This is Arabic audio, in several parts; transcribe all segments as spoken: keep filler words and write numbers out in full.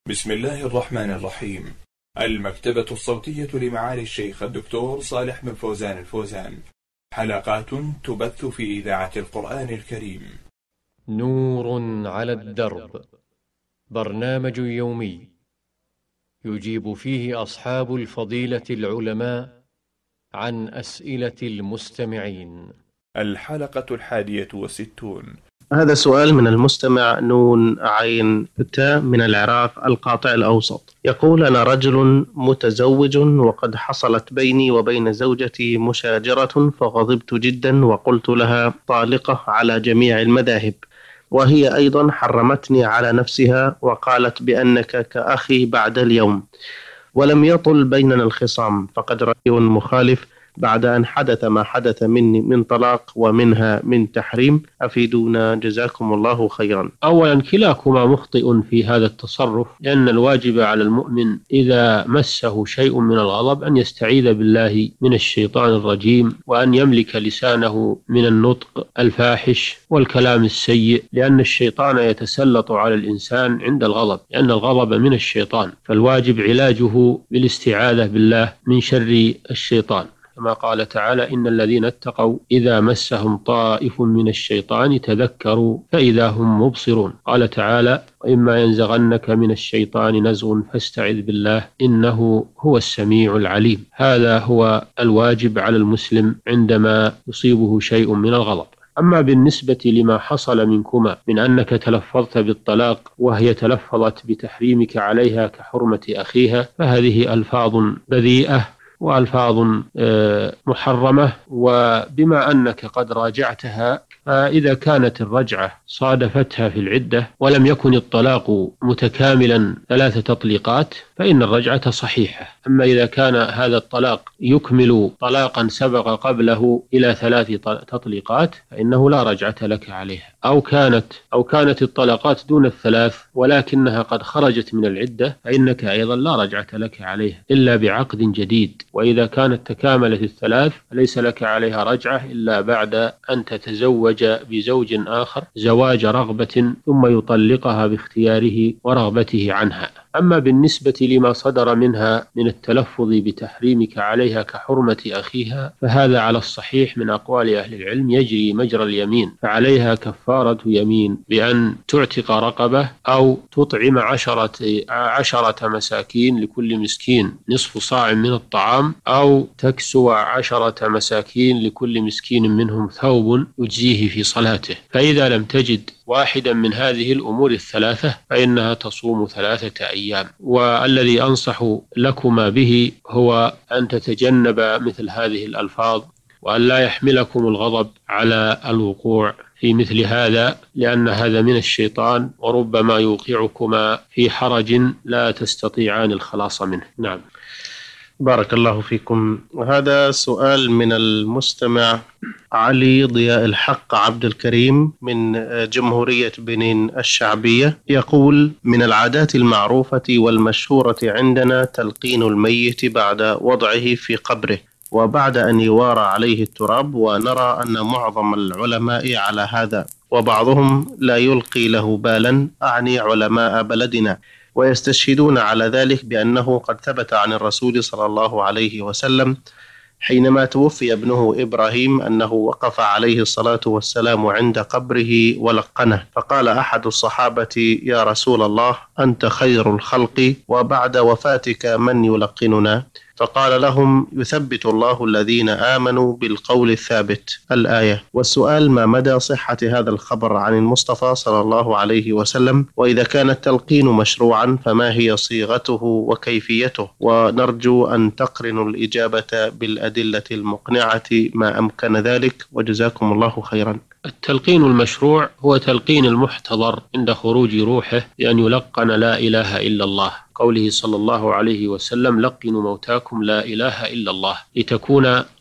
بسم الله الرحمن الرحيم. المكتبة الصوتية لمعالي الشيخ الدكتور صالح بن فوزان الفوزان، حلقات تبث في إذاعة القرآن الكريم. نور على الدرب، برنامج يومي يجيب فيه أصحاب الفضيلة العلماء عن أسئلة المستمعين. الحلقة الحادية والستون. هذا سؤال من المستمع نون عين تاء من العراق القاطع الأوسط، يقول: أنا رجل متزوج وقد حصلت بيني وبين زوجتي مشاجرة، فغضبت جدا وقلت لها طالقة على جميع المذاهب، وهي أيضا حرمتني على نفسها وقالت بأنك كأخي بعد اليوم، ولم يطل بيننا الخصام، فقد رأي مخالف بعد أن حدث ما حدث مني من طلاق ومنها من تحريم، أفيدونا جزاكم الله خيرا. أولا، كلاكما مخطئ في هذا التصرف، لأن الواجب على المؤمن إذا مسه شيء من الغضب أن يستعيذ بالله من الشيطان الرجيم، وأن يملك لسانه من النطق الفاحش والكلام السيء، لأن الشيطان يتسلط على الإنسان عند الغضب، لأن الغضب من الشيطان، فالواجب علاجه بالاستعاذة بالله من شر الشيطان، كما قال تعالى: إن الذين اتقوا إذا مسهم طائف من الشيطان تذكروا فإذا هم مبصرون. قال تعالى: وإما ينزغنك من الشيطان نزغ فاستعذ بالله إنه هو السميع العليم. هذا هو الواجب على المسلم عندما يصيبه شيء من الغضب. أما بالنسبة لما حصل منكما من أنك تلفظت بالطلاق وهي تلفظت بتحريمك عليها كحرمة أخيها، فهذه ألفاظ بذيئة وألفاظ محرمة، وبما أنك قد راجعتها، فإذا كانت الرجعة صادفتها في العدة ولم يكن الطلاق متكاملا ثلاث تطليقات فإن الرجعة صحيحة. أما إذا كان هذا الطلاق يكمل طلاقا سبق قبله إلى ثلاث تطليقات فإنه لا رجعة لك عليها، أو كانت أو كانت الطلاقات دون الثلاث ولكنها قد خرجت من العدة فإنك أيضا لا رجعة لك عليها إلا بعقد جديد. وإذا كانت تكاملت الثلاث فليس لك عليها رجعة إلا بعد أن تتزوج بزوج آخر زواج رغبة ثم يطلقها باختياره ورغبته عنها. أما بالنسبة لما صدر منها من التلفظ بتحريمك عليها كحرمة أخيها، فهذا على الصحيح من أقوال أهل العلم يجري مجرى اليمين، فعليها كفارة يمين بأن تعتق رقبة أو تطعم عشرة, عشرة مساكين لكل مسكين نصف صاع من الطعام، أو تكسو عشرة مساكين لكل مسكين منهم ثوب يجزيه في صلاته. فإذا لم تجد واحدا من هذه الأمور الثلاثة فإنها تصوم ثلاثة أيام. والذي أنصح لكما به هو أن تتجنب مثل هذه الألفاظ، وأن لا يحملكم الغضب على الوقوع في مثل هذا، لأن هذا من الشيطان وربما يوقعكما في حرج لا تستطيعان الخلاص منه. نعم، بارك الله فيكم. وهذا سؤال من المستمع علي ضياء الحق عبد الكريم من جمهورية بنين الشعبية، يقول: من العادات المعروفة والمشهورة عندنا تلقين الميت بعد وضعه في قبره وبعد أن يوارى عليه التراب، ونرى أن معظم العلماء على هذا، وبعضهم لا يلقي له بالا، أعني علماء بلدنا، ويستشهدون على ذلك بأنه قد ثبت عن الرسول صلى الله عليه وسلم حينما توفي ابنه إبراهيم أنه وقف عليه الصلاة والسلام عند قبره ولقنه، فقال أحد الصحابة: يا رسول الله، أنت خير الخلق، وبعد وفاتك من يلقننا؟ فقال لهم: يثبت الله الذين آمنوا بالقول الثابت، الآية. والسؤال: ما مدى صحة هذا الخبر عن المصطفى صلى الله عليه وسلم؟ وإذا كان التلقين مشروعا فما هي صيغته وكيفيته؟ ونرجو أن تقرنوا الإجابة بالأدلة المقنعة ما أمكن ذلك، وجزاكم الله خيرا. التلقين المشروع هو تلقين المحتضر عند خروج روحه بأن يلقن لا إله إلا الله، قوله صلى الله عليه وسلم: لقنوا موتاكم لا إله إلا الله، لتكون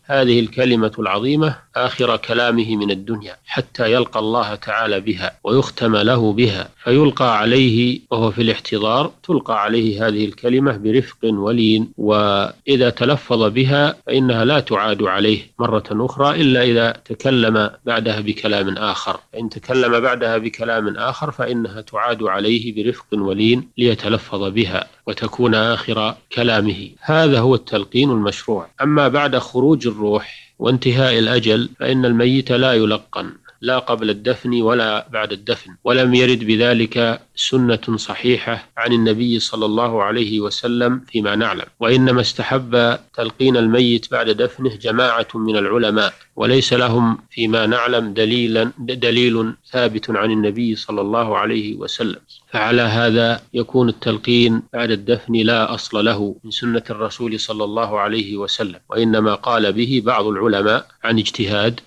هذه الكلمة العظيمة آخر كلامه من الدنيا حتى يلقى الله تعالى بها ويختم له بها، فيلقى عليه وهو في الاحتضار تلقى عليه هذه الكلمة برفق ولين، وإذا تلفظ بها فإنها لا تعاد عليه مرة أخرى إلا إذا تكلم بعدها بكلام آخر، فإن تكلم بعدها بكلام آخر فإنها تعاد عليه برفق ولين ليتلفظ بها وتكون آخر كلامه. هذا هو التلقين المشروع. أما بعد خروج الروح وانتهاء الأجل فإن الميت لا يلقن، لا قبل الدفن ولا بعد الدفن، ولم يرد بذلك سنة صحيحة عن النبي صلى الله عليه وسلم فيما نعلم، وإنما استحب تلقين الميت بعد دفنه جماعة من العلماء، وليس لهم فيما نعلم دليلا دليل ثابت عن النبي صلى الله عليه وسلم. فعلى هذا يكون التلقين بعد الدفن لا أصل له من سنة الرسول صلى الله عليه وسلم، وإنما قال به بعض العلماء عن اجتهاد،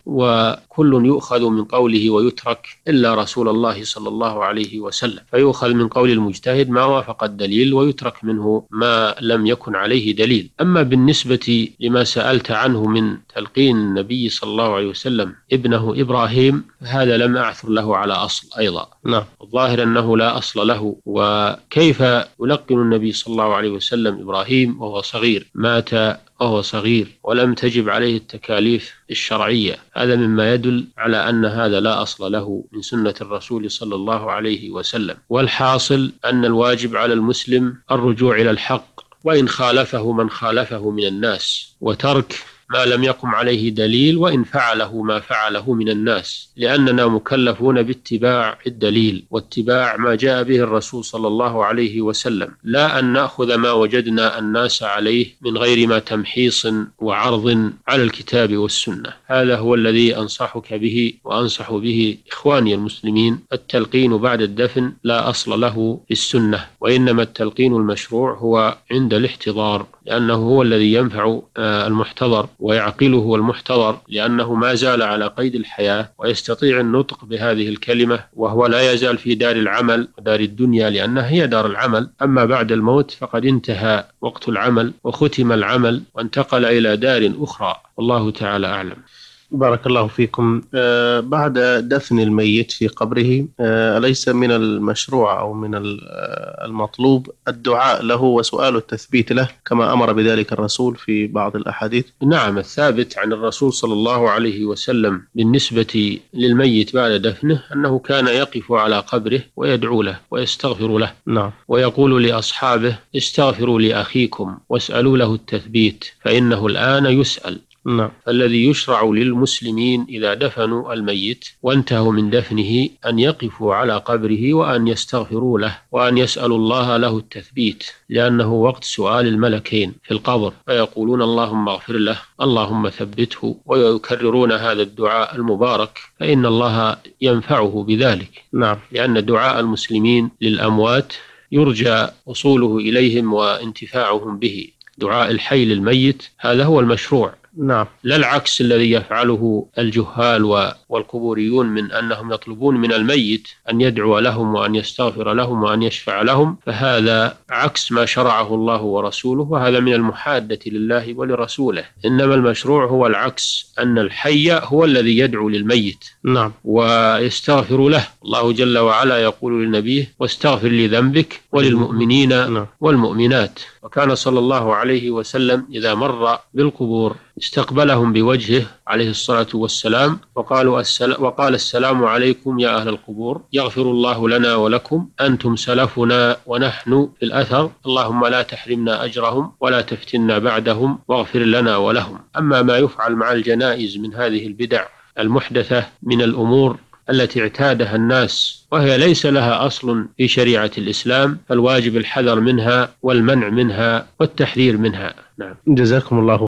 وكل يؤخذ من قوله ويترك إلا رسول الله صلى الله عليه وسلم، فيؤخذ من قول المجتهد ما وافق الدليل ويترك منه ما لم يكن عليه دليل. أما بالنسبة لما سألت عنه من تلقين النبي صلى الله عليه وسلم ابنه إبراهيم، فهذا لم أعثر له على أصل أيضا. نعم. الظاهر أنه لا أصل له، وكيف يلقن النبي صلى الله عليه وسلم إبراهيم وهو صغير، مات وهو صغير ولم تجب عليه التكاليف الشرعية؟ هذا مما يدل على أن هذا لا أصل له من سنة الرسول صلى الله عليه وسلم. والحاصل أن الواجب على المسلم الرجوع إلى الحق وإن خالفه من خالفه من الناس، وترك ما لم يقم عليه دليل وإن فعله ما فعله من الناس، لأننا مكلفون باتباع الدليل واتباع ما جاء به الرسول صلى الله عليه وسلم، لا أن نأخذ ما وجدنا الناس عليه من غير ما تمحيص وعرض على الكتاب والسنة. هذا هو الذي أنصحك به وأنصح به إخواني المسلمين. التلقين بعد الدفن لا أصل له في السنة، وإنما التلقين المشروع هو عند الاحتضار، لأنه هو الذي ينفع المحتضر ويعقله المحتضر، لأنه ما زال على قيد الحياة ويستطيع النطق بهذه الكلمة وهو لا يزال في دار العمل ودار الدنيا، لأنها هي دار العمل. أما بعد الموت فقد انتهى وقت العمل وختم العمل وانتقل إلى دار أخرى، والله تعالى أعلم. بارك الله فيكم. آه بعد دفن الميت في قبره، آه أليس من المشروع أو من المطلوب الدعاء له وسؤال التثبيت له كما أمر بذلك الرسول في بعض الأحاديث؟ نعم، الثابت عن الرسول صلى الله عليه وسلم بالنسبة للميت بعد دفنه أنه كان يقف على قبره ويدعو له ويستغفر له. نعم. ويقول لأصحابه استغفروا لأخيكم واسألوا له التثبيت فإنه الآن يسأل. نعم. فالذي يشرع للمسلمين إذا دفنوا الميت وانتهوا من دفنه أن يقفوا على قبره وأن يستغفروا له وأن يسألوا الله له التثبيت، لأنه وقت سؤال الملكين في القبر، فيقولون اللهم اغفر له اللهم ثبته، ويكررون هذا الدعاء المبارك، فإن الله ينفعه بذلك. نعم. لأن دعاء المسلمين للأموات يرجى وصوله إليهم وانتفاعهم به. دعاء الحي للميت هذا هو المشروع، نعم. لا العكس الذي يفعله الجهال والقبوريون من أنهم يطلبون من الميت أن يدعو لهم وأن يستغفر لهم وأن يشفع لهم، فهذا عكس ما شرعه الله ورسوله، وهذا من المحادة لله ولرسوله. إنما المشروع هو العكس، أن الحي هو الذي يدعو للميت نعم ويستغفر له. الله جل وعلا يقول لنبيه واستغفر لذنبك وللمؤمنين نعم. والمؤمنات. وكان صلى الله عليه وسلم إذا مر بالقبور استقبلهم بوجهه عليه الصلاة والسلام وقالوا السلام وقال السلام عليكم يا أهل القبور، يغفر الله لنا ولكم، أنتم سلفنا ونحن في الأثر، اللهم لا تحرمنا أجرهم ولا تفتنا بعدهم واغفر لنا ولهم. أما ما يفعل مع الجنائز من هذه البدع المحدثة من الأمور التي اعتادها الناس وهي ليس لها أصل في شريعة الإسلام، فالواجب الحذر منها والمنع منها والتحذير منها. نعم. جزاكم الله